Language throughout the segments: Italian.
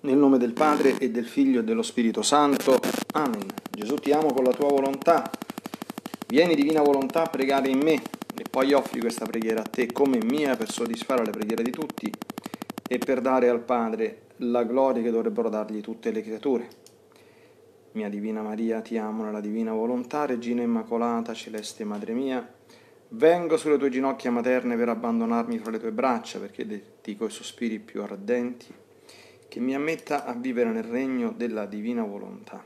Nel nome del Padre e del Figlio e dello Spirito Santo. Amen. Gesù, ti amo con la tua volontà. Vieni, divina volontà, a pregare in me e poi offri questa preghiera a te come mia per soddisfare le preghiere di tutti e per dare al Padre la gloria che dovrebbero dargli tutte le creature. Mia Divina Maria, ti amo nella divina volontà, Regina Immacolata, Celeste Madre mia, vengo sulle tue ginocchia materne per abbandonarmi fra le tue braccia, perché detti coi sospiri più ardenti, che mi ammetta a vivere nel regno della divina volontà.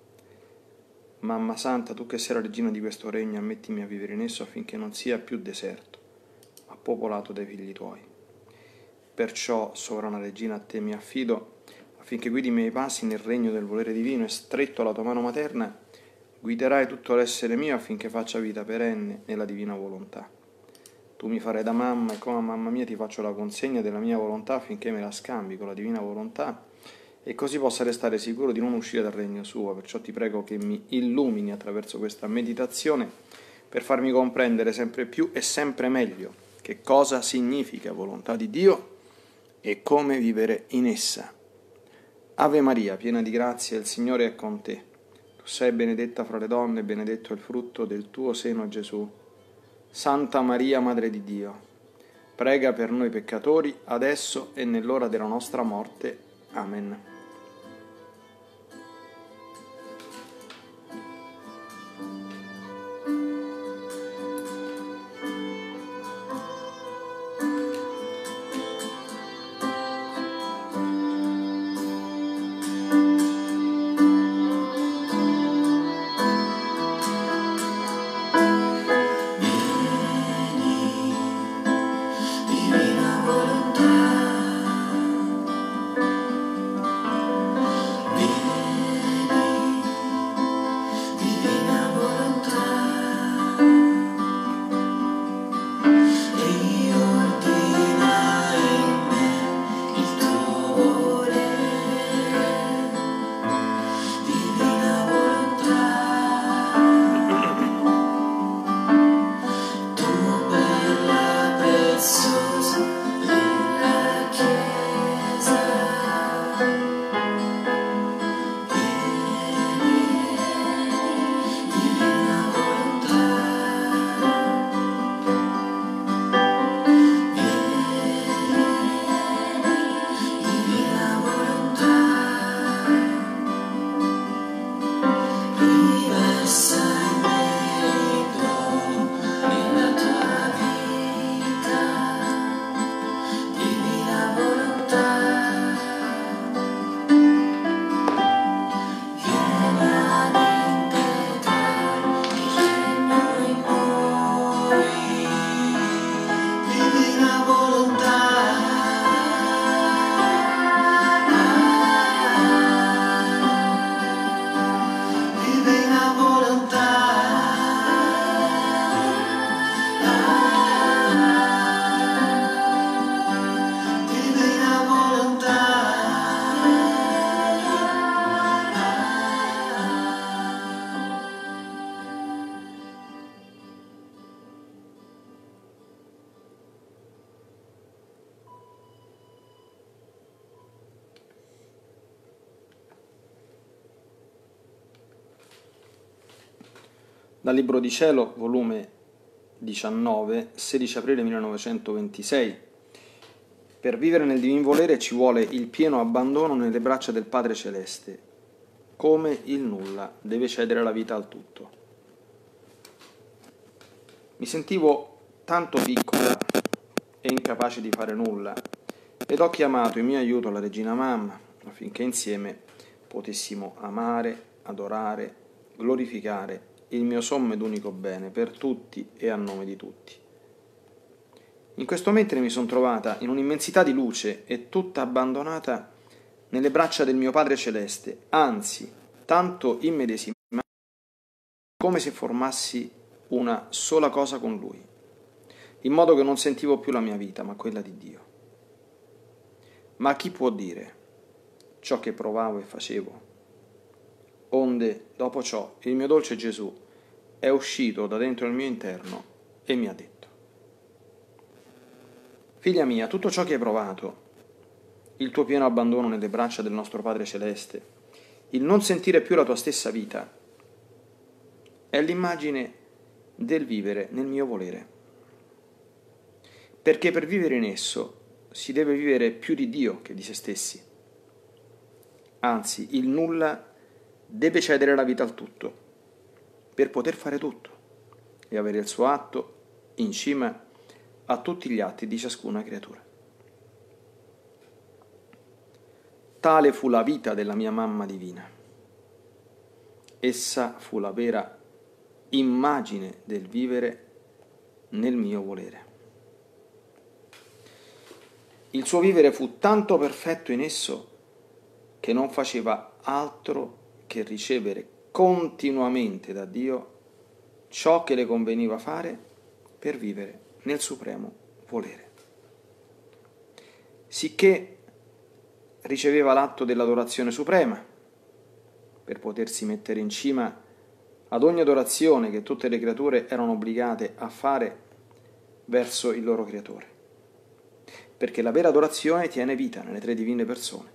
Mamma Santa, tu che sei la regina di questo regno, ammettimi a vivere in esso affinché non sia più deserto, ma popolato dai figli tuoi. Perciò, sovrana regina, a te mi affido, affinché guidi i miei passi nel regno del volere divino e stretto alla tua mano materna, guiderai tutto l'essere mio affinché faccia vita perenne nella divina volontà. Tu mi farai da mamma e come mamma mia ti faccio la consegna della mia volontà affinché me la scambi con la divina volontà e così possa restare sicuro di non uscire dal regno suo. Perciò ti prego che mi illumini attraverso questa meditazione per farmi comprendere sempre più e sempre meglio che cosa significa volontà di Dio e come vivere in essa. Ave Maria, piena di grazia, il Signore è con te. Tu sei benedetta fra le donne e benedetto è il frutto del tuo seno, Gesù. Santa Maria, Madre di Dio, prega per noi peccatori, adesso e nell'ora della nostra morte. Amen. Dal Libro di Cielo, volume 19, 16 aprile 1926. Per vivere nel divin volere ci vuole il pieno abbandono nelle braccia del Padre Celeste. Come il nulla deve cedere la vita al tutto. Mi sentivo tanto piccola e incapace di fare nulla ed ho chiamato in mio aiuto la Regina Mamma affinché insieme potessimo amare, adorare, glorificare il mio sommo ed unico bene per tutti e a nome di tutti. In questo mentre mi sono trovata in un'immensità di luce e tutta abbandonata nelle braccia del mio Padre Celeste, anzi, tanto immedesimata come se formassi una sola cosa con Lui, in modo che non sentivo più la mia vita, ma quella di Dio. Ma chi può dire ciò che provavo e facevo? Onde, dopo ciò, il mio dolce Gesù è uscito da dentro il mio interno e mi ha detto: Figlia mia, tutto ciò che hai provato il tuo pieno abbandono nelle braccia del nostro Padre Celeste, il non sentire più la tua stessa vita, è l'immagine del vivere nel mio volere. Perché per vivere in esso si deve vivere più di Dio che di se stessi. Anzi, il nulla deve cedere la vita al tutto, per poter fare tutto e avere il suo atto in cima a tutti gli atti di ciascuna creatura. Tale fu la vita della mia mamma divina. Essa fu la vera immagine del vivere nel mio volere. Il suo vivere fu tanto perfetto in esso che non faceva altro che ricevere continuamente da Dio ciò che le conveniva fare per vivere nel supremo volere. Sicché riceveva l'atto dell'adorazione suprema per potersi mettere in cima ad ogni adorazione che tutte le creature erano obbligate a fare verso il loro creatore. Perché la vera adorazione tiene vita nelle tre divine persone.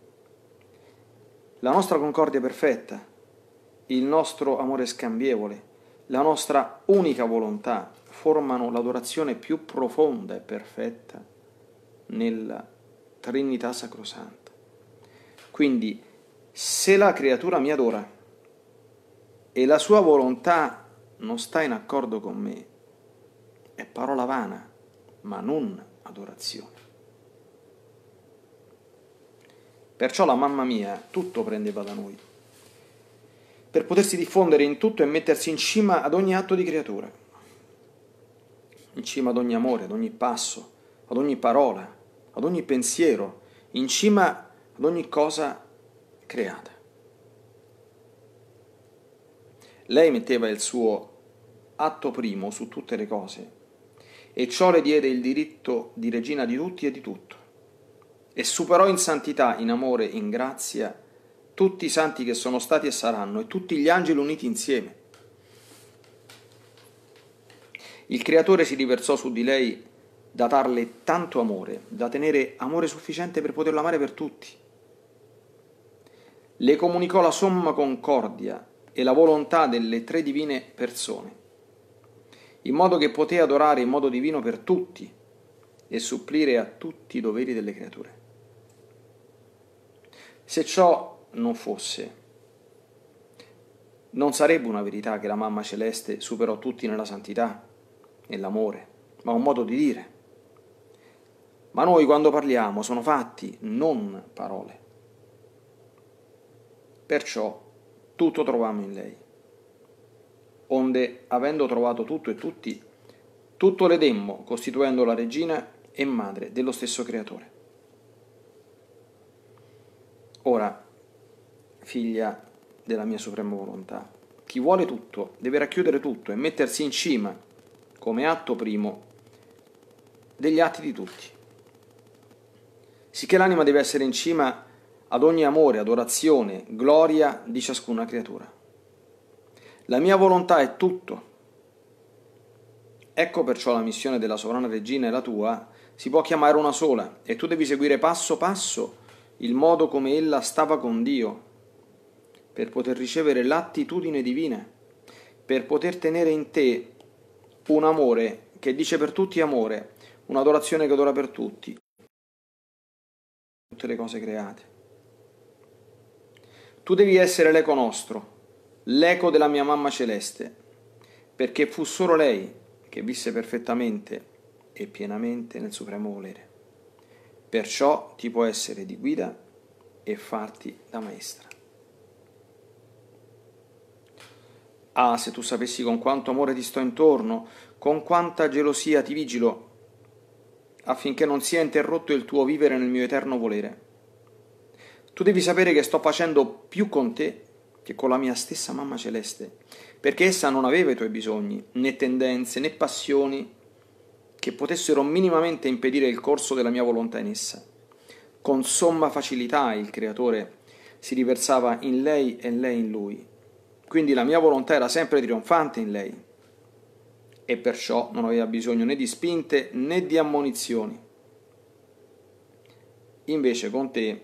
La nostra concordia perfetta, il nostro amore scambievole, la nostra unica volontà formano l'adorazione più profonda e perfetta nella Trinità Sacrosanta. Quindi, se la creatura mi adora e la sua volontà non sta in accordo con me, è parola vana, ma non adorazione. Perciò la mamma mia tutto prendeva da noi, per potersi diffondere in tutto e mettersi in cima ad ogni atto di creatura, in cima ad ogni amore, ad ogni passo, ad ogni parola, ad ogni pensiero, in cima ad ogni cosa creata. Lei metteva il suo atto primo su tutte le cose e ciò le diede il diritto di regina di tutti e di tutto, e superò in santità, in amore, in grazia tutti i santi che sono stati e saranno e tutti gli angeli uniti insieme. Il Creatore si riversò su di lei da darle tanto amore, da tenere amore sufficiente per poterlo amare per tutti. Le comunicò la somma concordia e la volontà delle tre divine persone, in modo che poté adorare in modo divino per tutti e supplire a tutti i doveri delle creature. Se ciò non fosse, non sarebbe una verità che la Mamma Celeste superò tutti nella santità, nell'amore, ma un modo di dire. Ma noi quando parliamo sono fatti, non parole. Perciò tutto trovammo in lei. Onde, avendo trovato tutto e tutti, tutto le demmo, costituendo la regina e madre dello stesso Creatore. Ora, figlia della mia suprema volontà, chi vuole tutto deve racchiudere tutto e mettersi in cima, come atto primo, degli atti di tutti. Sicché l'anima deve essere in cima ad ogni amore, adorazione, gloria di ciascuna creatura. La mia volontà è tutto. Ecco perciò la missione della sovrana regina e la tua si può chiamare una sola, e tu devi seguire passo passo il modo come ella stava con Dio, per poter ricevere l'attitudine divina, per poter tenere in te un amore che dice per tutti amore, un'adorazione che adora per tutte le cose create. Tu devi essere l'eco nostro, l'eco della mia mamma celeste, perché fu solo lei che visse perfettamente e pienamente nel supremo volere. Perciò ti può essere di guida e farti da maestra. Ah, se tu sapessi con quanto amore ti sto intorno, con quanta gelosia ti vigilo, affinché non sia interrotto il tuo vivere nel mio eterno volere. Tu devi sapere che sto facendo più con te che con la mia stessa mamma celeste, perché essa non aveva i tuoi bisogni, né tendenze, né passioni che potessero minimamente impedire il corso della mia volontà in essa. Con somma facilità il Creatore si riversava in lei e lei in lui. Quindi la mia volontà era sempre trionfante in lei e perciò non aveva bisogno né di spinte né di ammonizioni. invece con te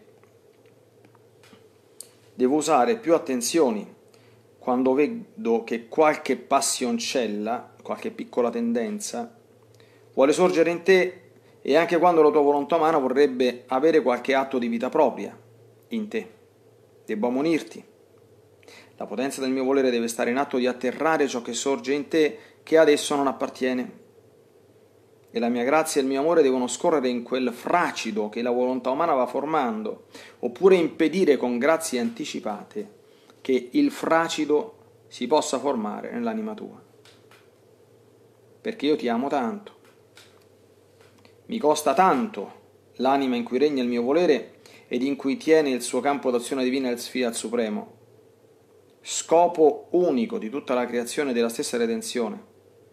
devo usare più attenzioni quando vedo che qualche passioncella, qualche piccola tendenza vuole sorgere in te e anche quando la tua volontà umana vorrebbe avere qualche atto di vita propria in te. Devo ammonirti. La potenza del mio volere deve stare in atto di atterrare ciò che sorge in te che ad esso non appartiene. E la mia grazia e il mio amore devono scorrere in quel fracido che la volontà umana va formando, oppure impedire con grazie anticipate che il fracido si possa formare nell'anima tua. Perché io ti amo tanto. Mi costa tanto l'anima in cui regna il mio volere ed in cui tiene il suo campo d'azione divina il Fiat Supremo, scopo unico di tutta la creazione e della stessa redenzione,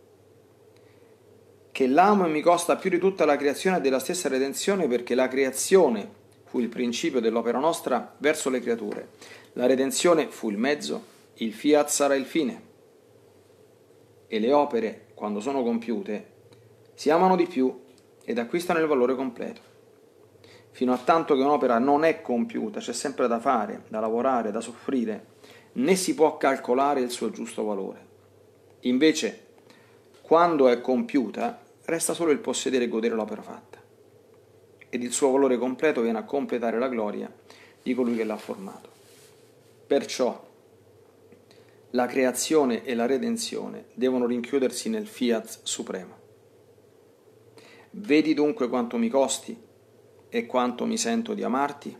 che l'amo e mi costa più di tutta la creazione e della stessa redenzione, perché la creazione fu il principio dell'opera nostra verso le creature, la redenzione fu il mezzo, il Fiat sarà il fine, e le opere, quando sono compiute, si amano di più ed acquistano il valore completo. Fino a tanto che un'opera non è compiuta, c'è sempre da fare, da lavorare, da soffrire, né si può calcolare il suo giusto valore. Invece, quando è compiuta, resta solo il possedere e godere l'opera fatta, ed il suo valore completo viene a completare la gloria di colui che l'ha formato. Perciò la creazione e la redenzione devono rinchiudersi nel Fiat Supremo. Vedi dunque quanto mi costi e quanto mi sento di amarti?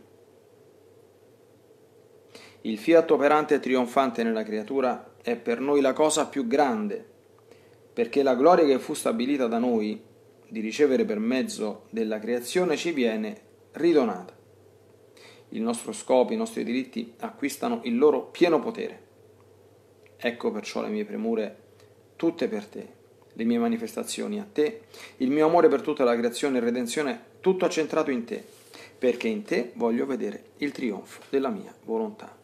Il Fiat operante e trionfante nella creatura è per noi la cosa più grande, perché la gloria che fu stabilita da noi di ricevere per mezzo della creazione ci viene ridonata. Il nostro scopo, i nostri diritti acquistano il loro pieno potere. Ecco perciò le mie premure tutte per te, le mie manifestazioni a te, il mio amore per tutta la creazione e redenzione, tutto accentrato in te, perché in te voglio vedere il trionfo della mia volontà.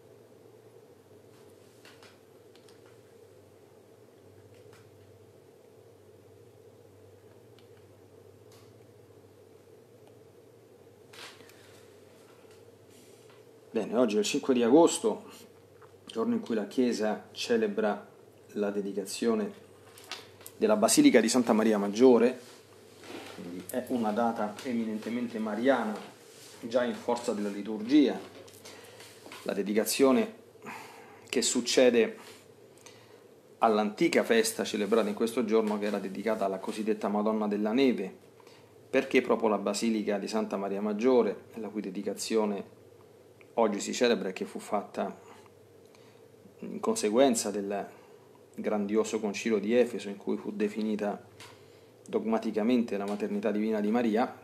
Bene, oggi è il 5 di agosto, giorno in cui la Chiesa celebra la dedicazione della Basilica di Santa Maria Maggiore, quindi è una data eminentemente mariana, già in forza della liturgia. La dedicazione che succede all'antica festa celebrata in questo giorno, che era dedicata alla cosiddetta Madonna della Neve, perché proprio la Basilica di Santa Maria Maggiore, la cui dedicazione oggi si celebra e che fu fatta in conseguenza del grandioso concilio di Efeso, in cui fu definita dogmaticamente la maternità divina di Maria,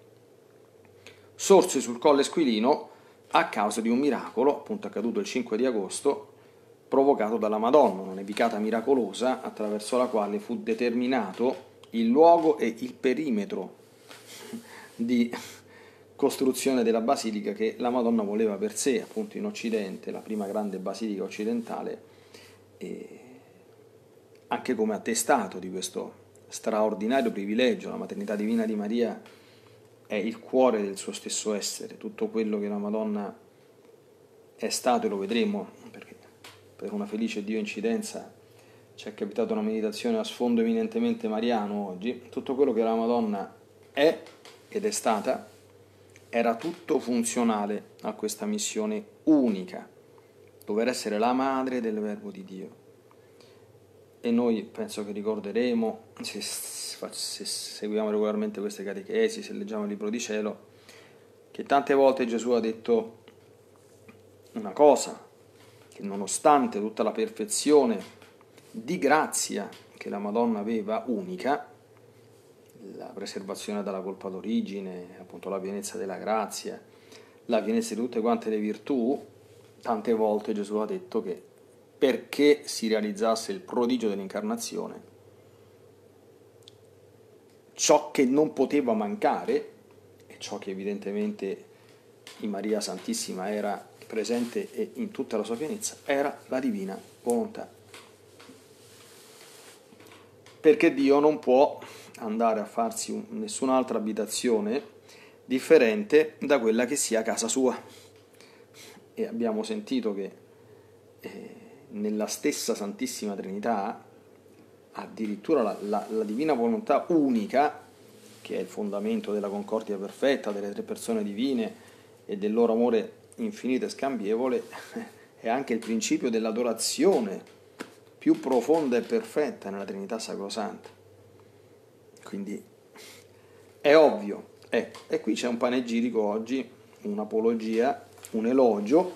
sorse sul Colle Squilino a causa di un miracolo, appunto accaduto il 5 di agosto, provocato dalla Madonna, una nevicata miracolosa attraverso la quale fu determinato il luogo e il perimetro di costruzione della basilica che la Madonna voleva per sé, appunto in Occidente, la prima grande basilica occidentale, e anche come attestato di questo straordinario privilegio. La maternità divina di Maria è il cuore del suo stesso essere, tutto quello che la Madonna è stato, e lo vedremo, perché per una felice Dio incidenza ci è capitata una meditazione a sfondo eminentemente mariano oggi. Tutto quello che la Madonna è ed è stata era tutto funzionale a questa missione unica, dover essere la madre del Verbo di Dio. E noi penso che ricorderemo, se seguiamo regolarmente queste catechesi, se leggiamo il Libro di Cielo, che tante volte Gesù ha detto una cosa, che nonostante tutta la perfezione di grazia che la Madonna aveva, unica, la preservazione dalla colpa d'origine, appunto la pienezza della grazia, la pienezza di tutte quante le virtù, tante volte Gesù ha detto che perché si realizzasse il prodigio dell'incarnazione, ciò che non poteva mancare, e ciò che evidentemente in Maria Santissima era presente e in tutta la sua pienezza, era la divina volontà. Perché Dio non può andare a farsi nessun'altra abitazione differente da quella che sia casa sua. E abbiamo sentito che nella stessa Santissima Trinità addirittura la divina volontà unica, che è il fondamento della concordia perfetta delle tre persone divine e del loro amore infinito e scambievole, è anche il principio dell'adorazione più profonda e perfetta nella Trinità Sacrosanta. Quindi è ovvio, ecco, e qui c'è un panegirico oggi, un'apologia, un elogio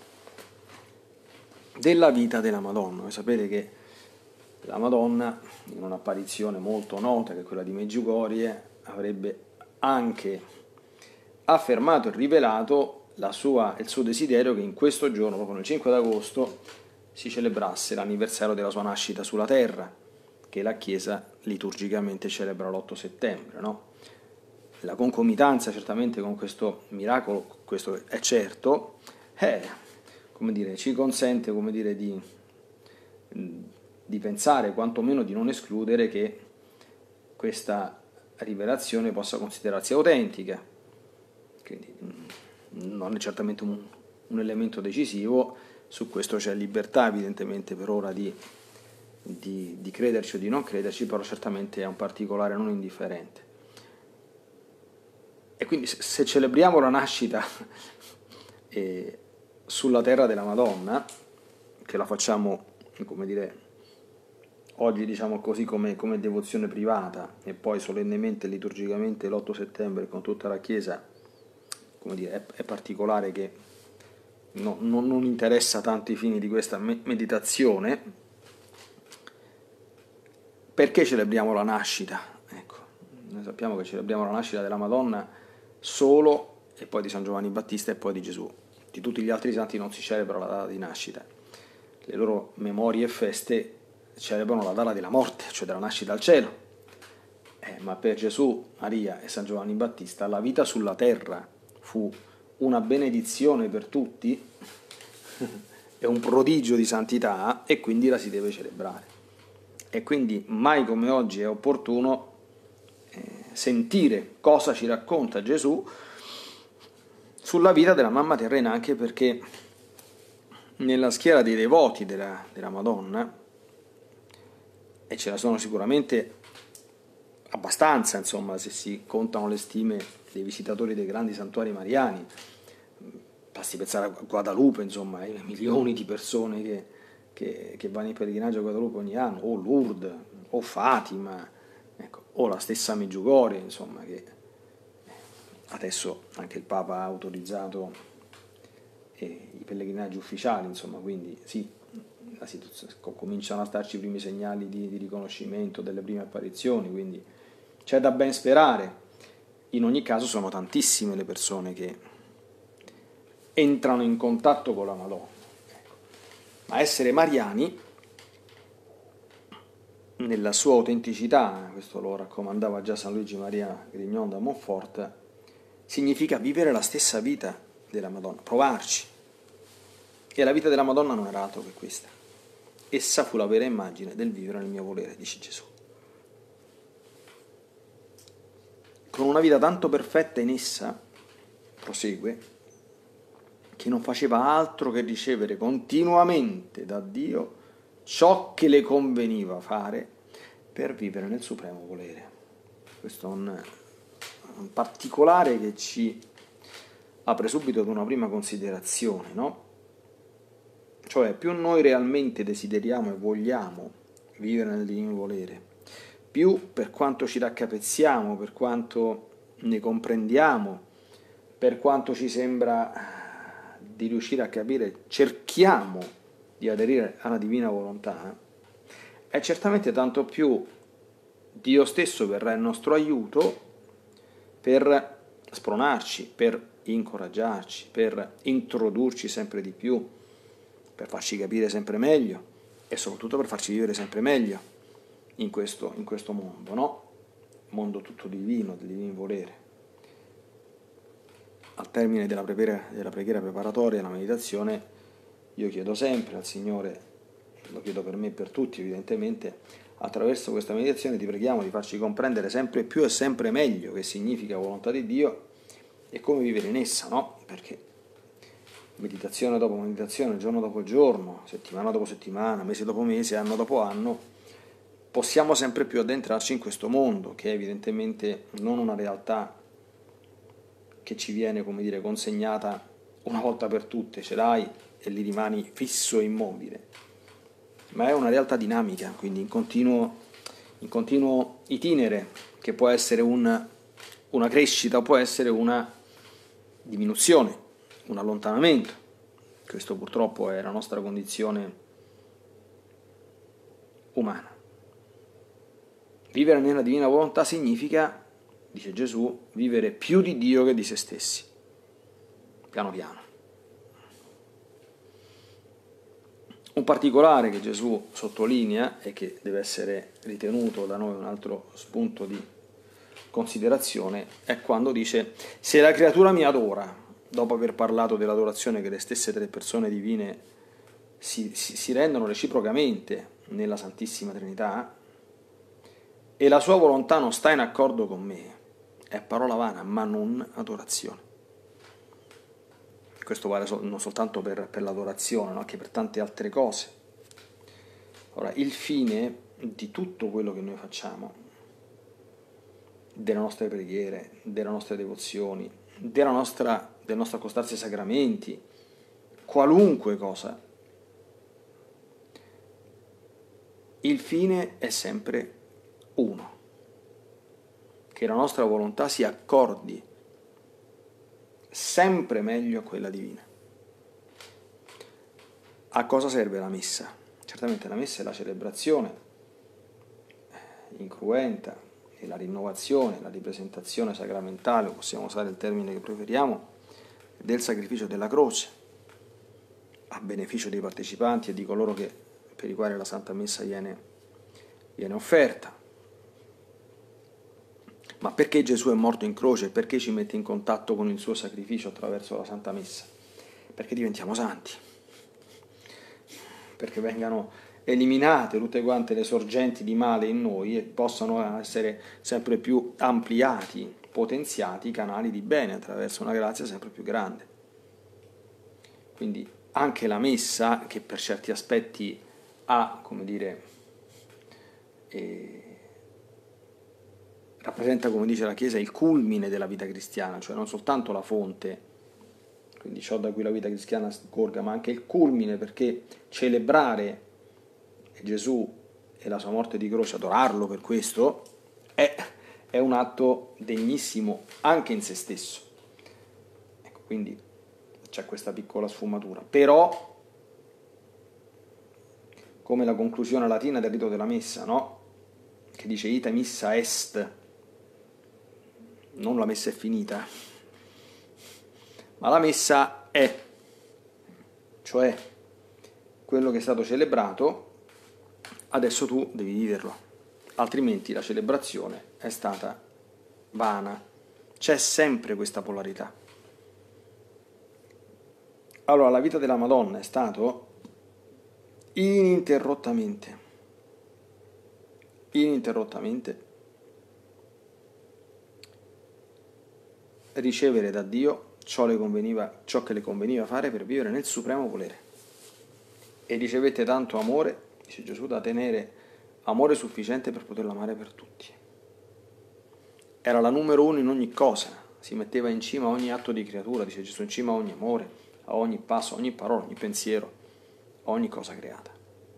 della vita della Madonna. Voi sapete che la Madonna, in un'apparizione molto nota, che è quella di Meggiugorie, avrebbe anche affermato e rivelato il suo desiderio che in questo giorno, proprio nel 5 d'agosto, si celebrasse l'anniversario della sua nascita sulla terra, che la Chiesa liturgicamente celebra l'8 settembre, no? La concomitanza certamente con questo miracolo, questo è certo, ci consente di pensare, quantomeno di non escludere che questa rivelazione possa considerarsi autentica. Quindi non è certamente un elemento decisivo, su questo c'è libertà evidentemente per ora di crederci o di non crederci, però certamente è un particolare non indifferente. E quindi se celebriamo la nascita sulla terra della Madonna, che la facciamo, oggi diciamo così come devozione privata e poi solennemente liturgicamente l'8 settembre con tutta la Chiesa, è particolare che non interessa tanto i fini di questa meditazione. Perché celebriamo la nascita? Ecco, noi sappiamo che celebriamo la nascita della Madonna solo, e poi di San Giovanni Battista e poi di Gesù. Di tutti gli altri santi non si celebra la data di nascita. Le loro memorie e feste celebrano la data della morte, cioè della nascita al cielo. Ma per Gesù, Maria e San Giovanni Battista la vita sulla terra fu una benedizione per tutti, è un prodigio di santità e quindi la si deve celebrare. E quindi mai come oggi è opportuno sentire cosa ci racconta Gesù sulla vita della mamma terrena, anche perché nella schiera dei devoti della Madonna, e ce ne sono sicuramente abbastanza, insomma, se si contano le stime dei visitatori dei grandi santuari mariani, basti pensare a Guadalupe, insomma, ai milioni di persone che vanno in pellegrinaggio a Guadalupe ogni anno, o Lourdes, o Fatima, ecco, o la stessa Medjugorje, insomma, che adesso anche il Papa ha autorizzato i pellegrinaggi ufficiali, insomma, quindi sì, cominciano a starci i primi segnali di riconoscimento delle prime apparizioni, quindi c'è da ben sperare. In ogni caso sono tantissime le persone che entrano in contatto con la Madonna. Ma essere mariani, nella sua autenticità, questo lo raccomandava già San Luigi Maria Grignon da Montfort, significa vivere la stessa vita della Madonna, provarci. E la vita della Madonna non era altro che questa. Essa fu la vera immagine del vivere nel mio volere, dice Gesù. Con una vita tanto perfetta in essa, prosegue, che non faceva altro che ricevere continuamente da Dio ciò che le conveniva fare per vivere nel supremo volere. Questo è un particolare che ci apre subito ad una prima considerazione, no? Cioè, più noi realmente desideriamo e vogliamo vivere nel divino volere, più per quanto ci raccapezziamo, per quanto ne comprendiamo, per quanto ci sembra di riuscire a capire, cerchiamo di aderire alla divina volontà, è certamente tanto più Dio stesso verrà in nostro aiuto per spronarci, per incoraggiarci, per introdurci sempre di più, per farci capire sempre meglio e soprattutto per farci vivere sempre meglio in questo mondo, no? Mondo tutto divino, del divino volere. Al termine della preghiera preparatoria, la meditazione, io chiedo sempre al Signore, lo chiedo per me e per tutti evidentemente, attraverso questa meditazione ti preghiamo di farci comprendere sempre più e sempre meglio che significa volontà di Dio e come vivere in essa, no? Perché meditazione dopo meditazione, giorno dopo giorno, settimana dopo settimana, mese dopo mese, anno dopo anno, possiamo sempre più addentrarci in questo mondo, che è evidentemente non una realtà che ci viene, come dire, consegnata una volta per tutte, ce l'hai e lì rimani fisso e immobile, ma è una realtà dinamica, quindi in continuo itinere, che può essere una crescita o può essere una diminuzione, un allontanamento. Questo purtroppo è la nostra condizione umana. Vivere nella divina volontà significa, dice Gesù, vivere più di Dio che di se stessi, piano piano. Un particolare che Gesù sottolinea e che deve essere ritenuto da noi un altro spunto di considerazione è quando dice: se la creatura mi adora, dopo aver parlato dell'adorazione che le stesse tre persone divine si rendono reciprocamente nella Santissima Trinità, e la sua volontà non sta in accordo con me, è parola vana, ma non adorazione. Questo vale non soltanto per l'adorazione, ma anche per tante altre cose. Ora, il fine di tutto quello che noi facciamo, delle nostre preghiere, delle nostre devozioni, del nostro accostarsi ai sacramenti, qualunque cosa, il fine è sempre uno, che la nostra volontà si accordi sempre meglio a quella divina. A cosa serve la messa? Certamente la messa è la celebrazione incruenta e la rinnovazione, la ripresentazione sacramentale, possiamo usare il termine che preferiamo, del sacrificio della croce, a beneficio dei partecipanti e di coloro per i quali la Santa Messa viene offerta. Ma perché Gesù è morto in croce? Perché ci mette in contatto con il suo sacrificio attraverso la Santa Messa? Perché diventiamo santi, perché vengano eliminate tutte quante le sorgenti di male in noi e possano essere sempre più ampliati, potenziati i canali di bene attraverso una grazia sempre più grande. Quindi anche la Messa, che per certi aspetti ha, come dire, rappresenta, come dice la Chiesa, il culmine della vita cristiana, cioè non soltanto la fonte, quindi ciò da cui la vita cristiana scorga, ma anche il culmine, perché celebrare Gesù e la sua morte di croce, adorarlo per questo, è un atto degnissimo anche in se stesso. Ecco, quindi c'è questa piccola sfumatura. Però, come la conclusione latina del rito della messa, no? Che dice ita missa est, non la messa è finita, ma la messa è, cioè quello che è stato celebrato, adesso tu devi viverlo, altrimenti la celebrazione è stata vana. C'è sempre questa polarità. Allora, la vita della Madonna è stato ininterrottamente ricevere da Dio ciò che le conveniva fare per vivere nel supremo volere. E ricevette tanto amore, dice Gesù, da tenere amore sufficiente per poterlo amare per tutti. Era la numero uno in ogni cosa, si metteva in cima a ogni atto di creatura, dice Gesù, in cima a ogni amore, a ogni passo, a ogni parola, a ogni pensiero, a ogni cosa creata.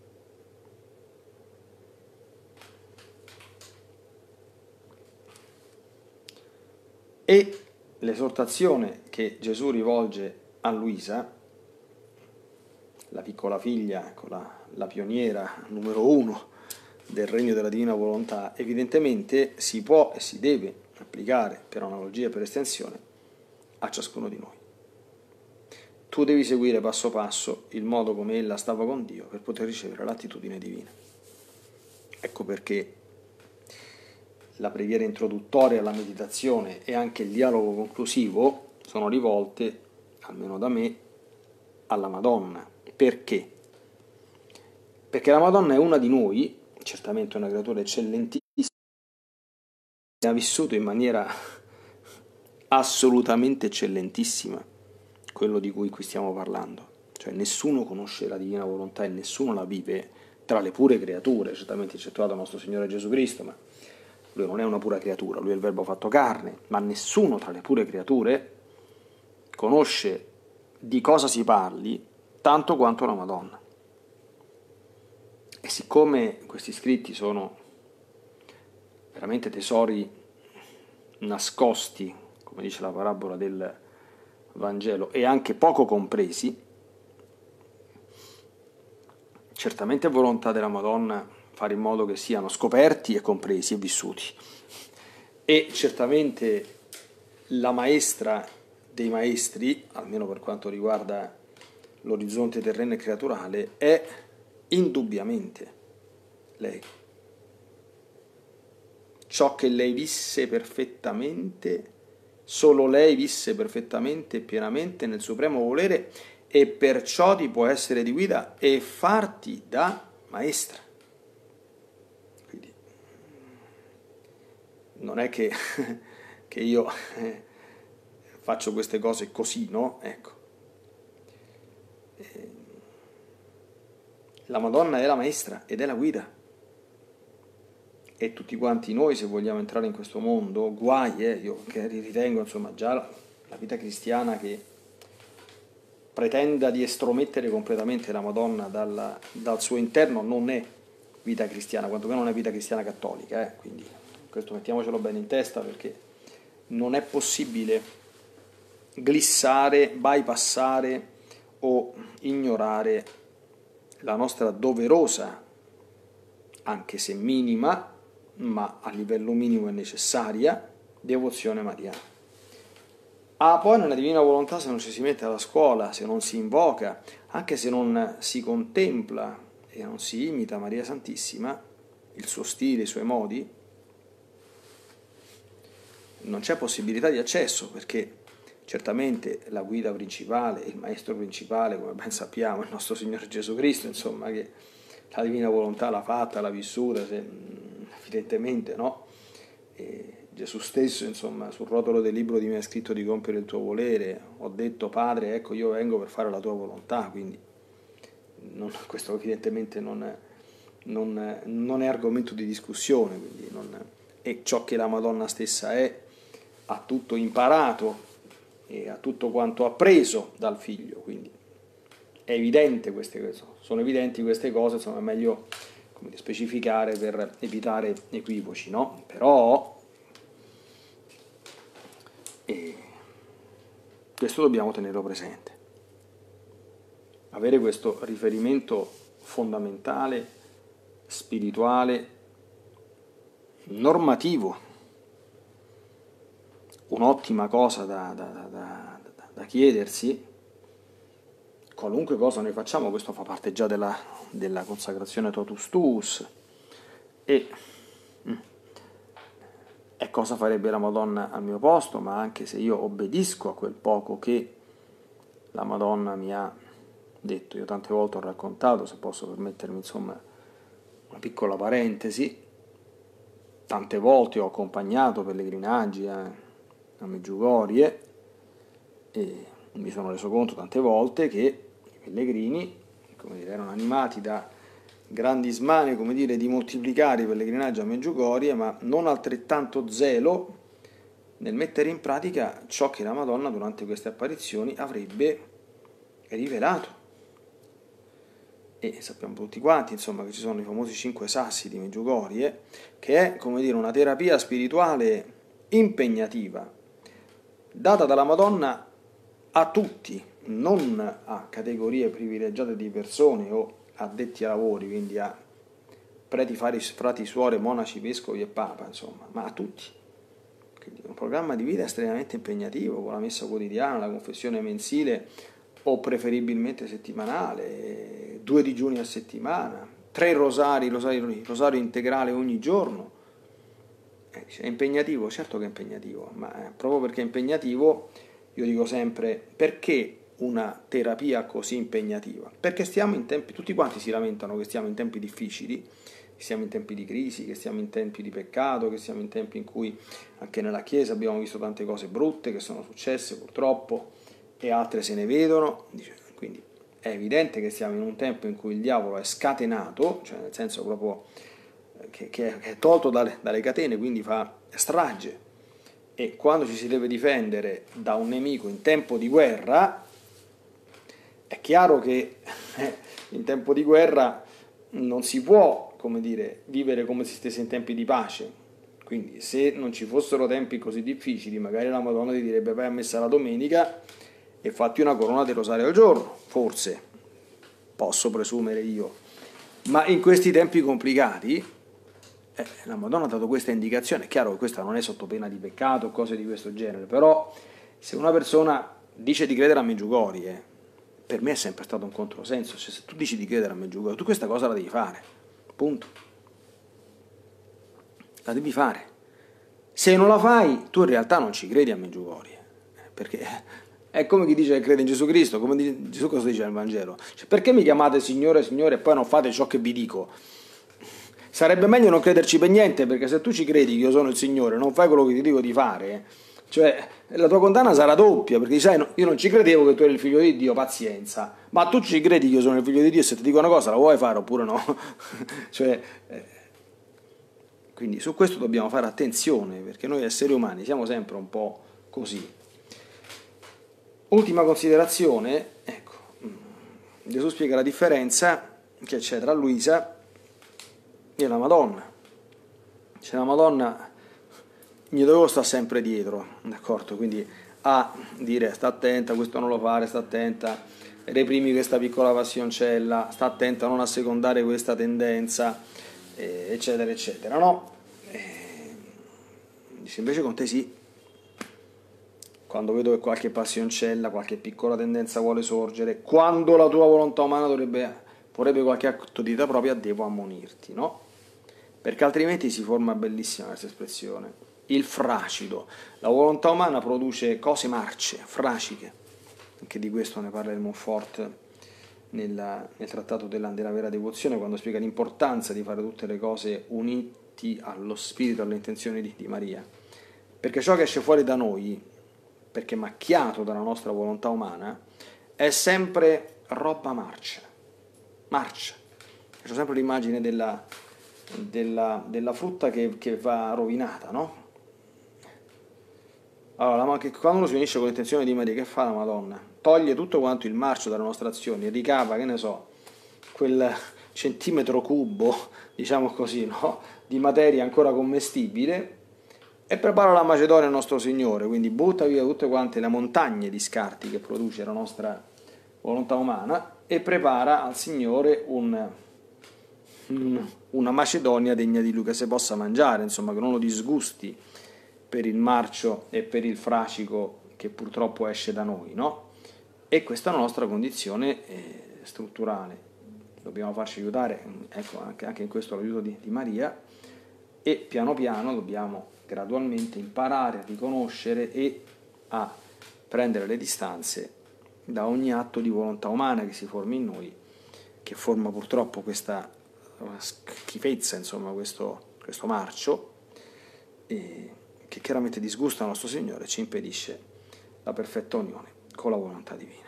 E l'esortazione che Gesù rivolge a Luisa, la piccola figlia, ecco, la pioniera numero uno del regno della divina volontà, evidentemente si può e si deve applicare per analogia e per estensione a ciascuno di noi. Tu devi seguire passo passo il modo come ella stava con Dio per poter ricevere l'attitudine divina. Ecco perché la preghiera introduttoria alla meditazione e anche il dialogo conclusivo sono rivolte, almeno da me, alla Madonna. Perché? Perché la Madonna è una di noi, certamente una creatura eccellentissima, che ha vissuto in maniera assolutamente eccellentissima, quello di cui qui stiamo parlando. Cioè nessuno conosce la divina volontà e nessuno la vive tra le pure creature, certamente eccettuato il nostro Signore Gesù Cristo, ma lui non è una pura creatura, lui è il Verbo fatto carne, ma nessuno tra le pure creature conosce di cosa si parli tanto quanto la Madonna. E siccome questi scritti sono veramente tesori nascosti, come dice la parabola del Vangelo, e anche poco compresi, certamente è volontà della Madonna fare in modo che siano scoperti e compresi e vissuti. E certamente la maestra dei maestri, almeno per quanto riguarda l'orizzonte terreno e creaturale, è indubbiamente lei. Ciò che lei visse perfettamente, solo lei visse perfettamente e pienamente nel supremo volere, e perciò ti può essere di guida e farti da maestra. Quindi non è che io faccio queste cose così, no? Ecco. La Madonna è la maestra ed è la guida. E tutti quanti noi, se vogliamo entrare in questo mondo, guai, io che ritengo, insomma, già la vita cristiana che pretenda di estromettere completamente la Madonna dal suo interno non è vita cristiana, quantomeno non è vita cristiana cattolica, quindi questo mettiamocelo bene in testa, perché non è possibile glissare, bypassare o ignorare la nostra doverosa, anche se minima, ma a livello minimo è necessaria, devozione mariana. Poi nella divina volontà, se non ci si mette alla scuola, se non si invoca, anche se non si contempla e non si imita Maria Santissima, il suo stile, i suoi modi, non c'è possibilità di accesso, perché certamente la guida principale, il maestro principale, come ben sappiamo, è il nostro Signore Gesù Cristo, insomma, che la divina volontà l'ha fatta, l'ha vissuta, evidentemente, no? E Gesù stesso, insomma, sul rotolo del libro di me è scritto di compiere il tuo volere, ho detto Padre, ecco io vengo per fare la tua volontà, quindi questo evidentemente non è argomento di discussione, quindi è ciò che la Madonna stessa ha tutto imparato e ha tutto quanto appreso dal figlio, quindi è evidente sono evidenti queste cose, insomma è meglio specificare per evitare equivoci, no? Però questo dobbiamo tenerlo presente, avere questo riferimento fondamentale, spirituale, normativo, un'ottima cosa da chiedersi. Qualunque cosa noi facciamo, questo fa parte già della consacrazione totus tuus, e cosa farebbe la Madonna al mio posto, ma anche se io obbedisco a quel poco che la Madonna mi ha detto. Io tante volte ho raccontato, se posso permettermi insomma una piccola parentesi, tante volte ho accompagnato pellegrinaggi a Medjugorje e mi sono reso conto tante volte che i pellegrini, erano animati da grandi smanie, di moltiplicare i pellegrinaggi a Medjugorje, ma non altrettanto zelo nel mettere in pratica ciò che la Madonna durante queste apparizioni avrebbe rivelato. E sappiamo tutti quanti, insomma, che ci sono i famosi 5 sassi di Medjugorje, che è, una terapia spirituale impegnativa, data dalla Madonna a tutti, non a categorie privilegiate di persone o addetti ai lavori, quindi a preti, frati, suore, monaci, vescovi e papa, insomma, ma a tutti. Quindi un programma di vita estremamente impegnativo, con la messa quotidiana, la confessione mensile o preferibilmente settimanale, 2 digiuni a settimana, 3 rosario integrale ogni giorno. È impegnativo? Certo che è impegnativo, ma proprio perché è impegnativo io dico sempre: perché una terapia così impegnativa? Perché stiamo in tempi, tutti quanti si lamentano che stiamo in tempi difficili, che siamo in tempi di crisi, che siamo in tempi di peccato, che siamo in tempi in cui anche nella Chiesa abbiamo visto tante cose brutte che sono successe purtroppo e altre se ne vedono. Quindi è evidente che siamo in un tempo in cui il diavolo è scatenato, cioè nel senso proprio che è tolto dalle catene, quindi fa strage. E quando ci si deve difendere da un nemico in tempo di guerra, è chiaro che in tempo di guerra non si può, come dire, vivere come se stesse in tempi di pace. Quindi se non ci fossero tempi così difficili, magari la Madonna ti direbbe vai a messa la domenica e fatti una corona del rosario al giorno, forse, posso presumere io. Ma in questi tempi complicati, la Madonna ha dato questa indicazione. È chiaro che questa non è sotto pena di peccato o cose di questo genere, però se una persona dice di credere a Meggiugorie, per me è sempre stato un controsenso. Cioè, se tu dici di credere a Meggiugorie, tu questa cosa la devi fare, punto. La devi fare. Se non la fai, tu in realtà non ci credi a Meggiugorie, perché è come chi dice che crede in Gesù Cristo. Come Gesù cosa dice nel Vangelo? Cioè, perché mi chiamate Signore, Signore e poi non fate ciò che vi dico? Sarebbe meglio non crederci per niente, perché se tu ci credi che io sono il Signore, non fai quello che ti dico di fare, cioè la tua condanna sarà doppia, perché sai, no, io non ci credevo che tu eri il figlio di Dio, pazienza, ma tu ci credi che io sono il figlio di Dio e se ti dico una cosa la vuoi fare oppure no? Cioè, quindi su questo dobbiamo fare attenzione, perché noi esseri umani siamo sempre un po' così. Ultima considerazione, ecco, Gesù spiega la differenza che c'è tra Luisa e la Madonna. C'è la Madonna, mi dovevo stare sempre dietro, d'accordo? Quindi a dire sta attenta, questo non lo fare, sta attenta, reprimi questa piccola passioncella, sta attenta a non assecondare questa tendenza, eccetera, eccetera, no? Dice invece con te sì. Quando vedo che qualche passioncella, qualche piccola tendenza vuole sorgere, quando la tua volontà umana vorrebbe qualche atto di vita propria, devo ammonirti, no? Perché altrimenti si forma bellissima questa espressione, il fracido. La volontà umana produce cose marce, fraciche. Anche di questo ne parla il Montfort nel trattato della vera devozione, quando spiega l'importanza di fare tutte le cose uniti allo spirito, alle intenzioni di Maria. Perché ciò che esce fuori da noi, perché macchiato dalla nostra volontà umana, è sempre roba marcia. C'ho sempre l'immagine della frutta che va rovinata, no? Allora, quando uno si unisce con l'intenzione di Maria, che fa la Madonna? Toglie tutto quanto il marcio dalle nostre azioni, ricava, che ne so, quel centimetro cubo, diciamo così, no? Di materia ancora commestibile e prepara la Macedonia al nostro Signore, quindi butta via tutte quante le montagne di scarti che produce la nostra volontà umana e prepara al Signore una Macedonia degna di Lui, che si possa mangiare, insomma, che non lo disgusti per il marcio e per il fracico che purtroppo esce da noi, no? E questa è la nostra condizione strutturale. Dobbiamo farci aiutare, ecco, anche in questo l'aiuto di Maria, e piano piano dobbiamo gradualmente imparare a riconoscere e a prendere le distanze da ogni atto di volontà umana che si forma in noi, che forma purtroppo questa schifezza, insomma, questo marcio, che chiaramente disgusta il nostro Signore e ci impedisce la perfetta unione con la volontà divina.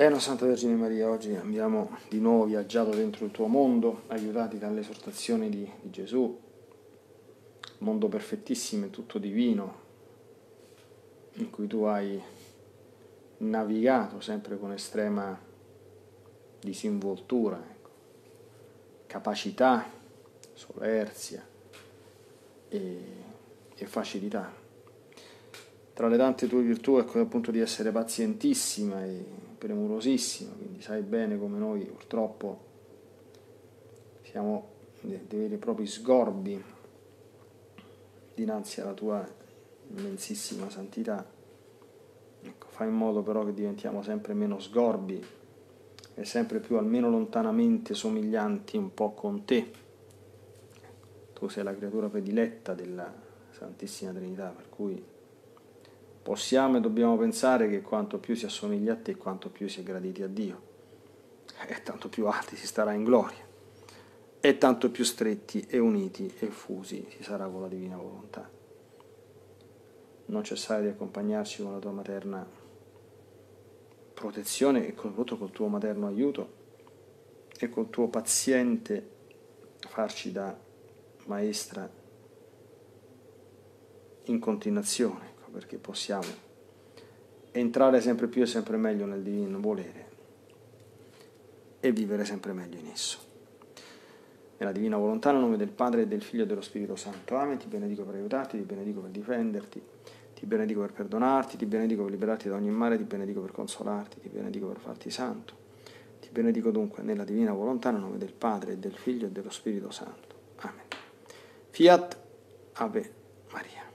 Bene, Santa Vergine Maria, oggi abbiamo di nuovo viaggiato dentro il tuo mondo, aiutati dalle esortazioni di Gesù, mondo perfettissimo e tutto divino, in cui tu hai navigato sempre con estrema disinvoltura, ecco, capacità, solerzia e facilità. Tra le tante tue virtù è quello appunto di essere pazientissima e premurosissima, quindi sai bene come noi purtroppo siamo dei veri e propri sgorbi dinanzi alla tua immensissima santità. Ecco, fai in modo però che diventiamo sempre meno sgorbi e sempre più almeno lontanamente somiglianti un po' con te. Tu sei la creatura prediletta della Santissima Trinità, per cui possiamo e dobbiamo pensare che quanto più si assomiglia a te, quanto più si è graditi a Dio, e tanto più alti si starà in gloria, e tanto più stretti e uniti e fusi si sarà con la divina volontà. Non cessare di accompagnarci con la tua materna protezione e soprattutto col tuo materno aiuto e col tuo paziente farci da maestra in continuazione, perché possiamo entrare sempre più e sempre meglio nel divino volere e vivere sempre meglio in esso. Nella divina volontà, nel nome del Padre, e del Figlio e dello Spirito Santo. Amen. Ti benedico per aiutarti, ti benedico per difenderti, ti benedico per perdonarti, ti benedico per liberarti da ogni male, ti benedico per consolarti, ti benedico per farti santo. Ti benedico dunque nella divina volontà, nel nome del Padre, e del Figlio e dello Spirito Santo. Amen. Fiat Ave Maria.